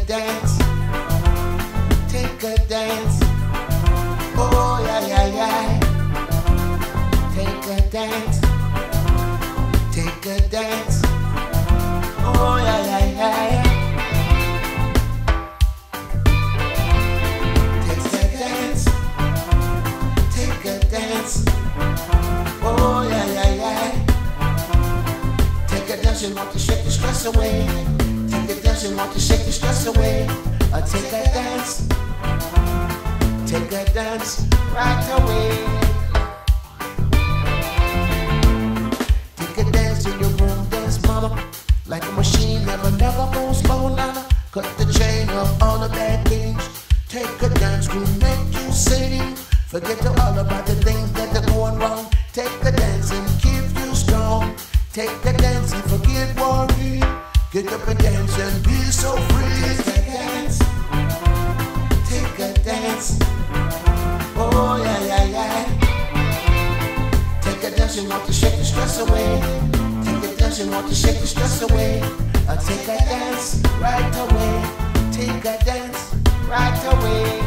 dance. Take a dance. Oh yeah, yeah, yeah. Take a dance. Take a dance. Oh yeah, yeah, yeah. Take a dance. Take a dance. Oh yeah, yeah, yeah. Take a dance and want to shake the stress away. Take a dance and want to shake the stress away. Take a dance. Take a dance right away. Take a dance in your room, dance mama. Like a machine, never moves slow, nana. Cut the chain of all the bad things. Take a dance, will make you sing. Forget all about the things that are going wrong. Take a dance and keep you strong. Take a dance and forget worry. Get up and dance and be so free. Take a dance. Take a dance. Oh yeah, yeah, yeah. Take a dance and want to shake the stress away. Take a dance and want to shake the stress away. Take a dance right away. Take a dance right away.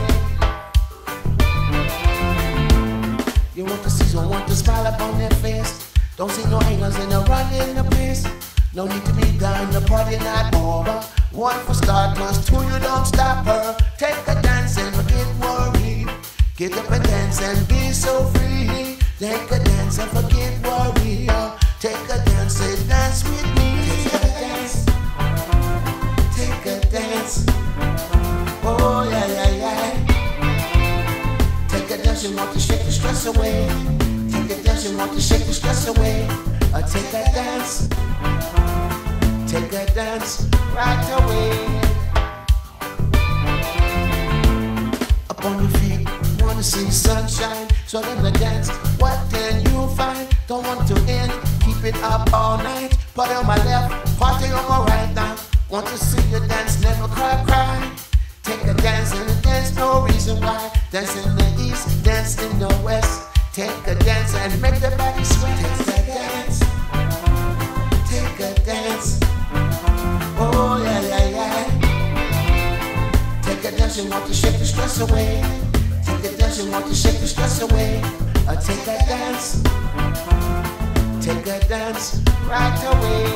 You want to see someone want to smile upon their face. Don't see no hangers in the run in the place. No need to be done, the party not over. One for starters, two you don't stop her. Take a dance and forget worry. Get up and dance and be so free. Take a dance and forget worry. Take a dance and dance with me. Take a dance. Take a dance. Oh yeah, yeah, yeah. Take a dance and want to shake the stress away. Take a dance and want to shake the stress away. Take a dance. Take a dance right away. Up on your feet, wanna see sunshine. So let the dance, what can you find? Don't want to end, keep it up all night. Party on my left, party on my right now. Want to see you dance, never cry, cry. Take a dance and a dance, no reason why. Dance in the east, dance in the west. Take a dance and make the body sweat. Take a dance. Take a dance. Oh yeah, yeah, yeah. Take a dance and want to shake the stress away. Take a dance and want to shake the stress away. Take a dance. Take a dance right away.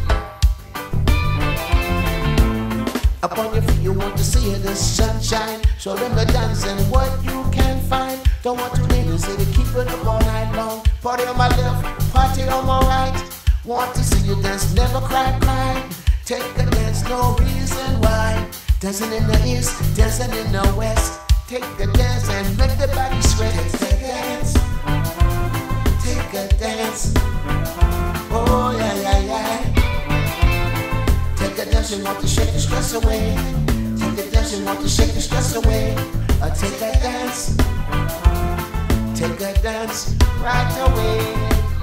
Up on your feet, you want to see the sunshine. Show them the dance and what you can find. Don't want to leave the city, keep it up all night long. Party on my left, party on my right. Want to see you dance, never cry, cry. Take a dance, no reason why. Dancing in the east, dancing in the west. Take a dance and make the body sweat. Take a dance. Take a dance. Oh yeah, yeah, yeah. Take a dance and want to shake the stress away. Take a dance and want to shake the stress away. Take a dance. Take a dance right away.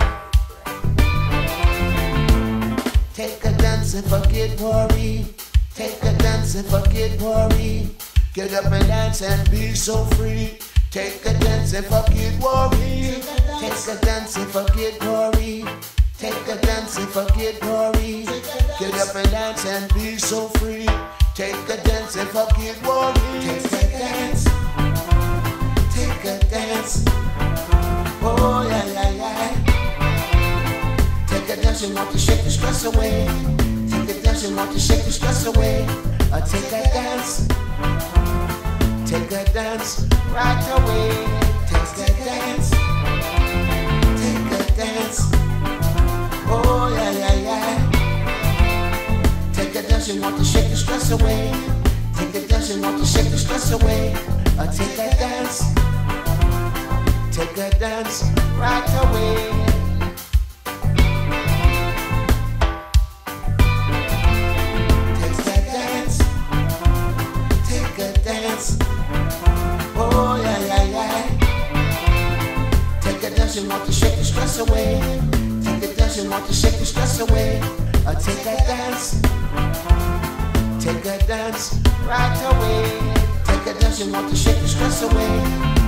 Take a dance and forget worry. Take a dance and forget worry. Get up and dance and be so free. Take a dance and forget worry. Take a dance and forget worry. Take a dance and forget worry. Get up and dance and be so free. Take a dance and forget worry. Take a dance. Take a dance. Oh yeah, yeah, yeah. Take a dance and want to shake the stress away. Take a dance and want to shake the stress away. Take a dance. Take a dance right away. Take a dance. Take a dance. Oh yeah, yeah, yeah. Take a dance and want to shake the stress away. Take a dance and want to shake the stress away. Take a dance. Take a dance right away. Take a dance. Take a dance. Oh yeah, yeah, yeah. Take a dance and want to shake the stress away. Take a dance and want to shake the stress away. Take a dance. Take a dance right away. Take a dance and want to shake the stress away.